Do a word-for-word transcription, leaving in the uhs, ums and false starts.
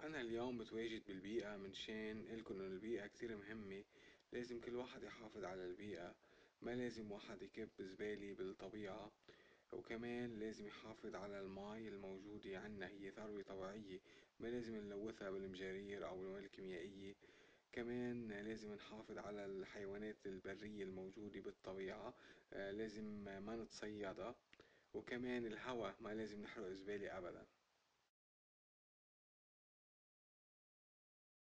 أنا اليوم بتواجد بالبيئة منشان إلكن إنه البيئة كتير مهمة. لازم كل واحد يحافظ على البيئة، ما لازم واحد يكب زبالة بالطبيعة. وكمان لازم يحافظ على الماي الموجودة عنا، هي ثروة طبيعية، ما لازم نلوثها بالمجارير أو المواد الكيميائية. كمان لازم نحافظ على الحيوانات البرية الموجودة بالطبيعة، آه، لازم ما نتصيدها. وكمان الهواء ما لازم نحرق زبالة أبدا.